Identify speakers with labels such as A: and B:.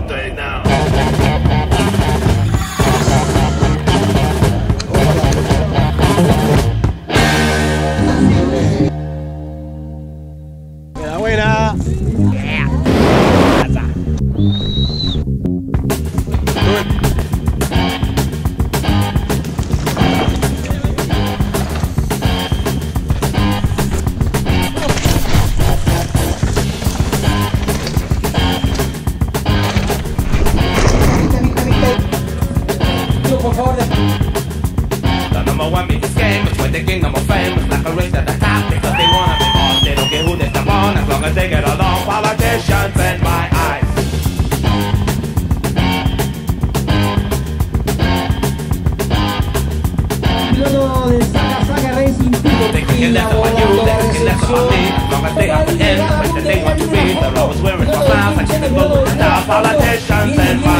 A: straight now.
B: Queda buena.
A: The number one in this game is with the kingdom of fame. It's like a race at the top because they wanna be boss. They don't care who they step on as long as they get along. Politicians in my eyes.
C: Piloto de Saga Racing Team.
A: They can get less about you, they can get less about me. As long as they have the end, when they want to be. They're always wearing my class, I keep it moving. Now politicians in my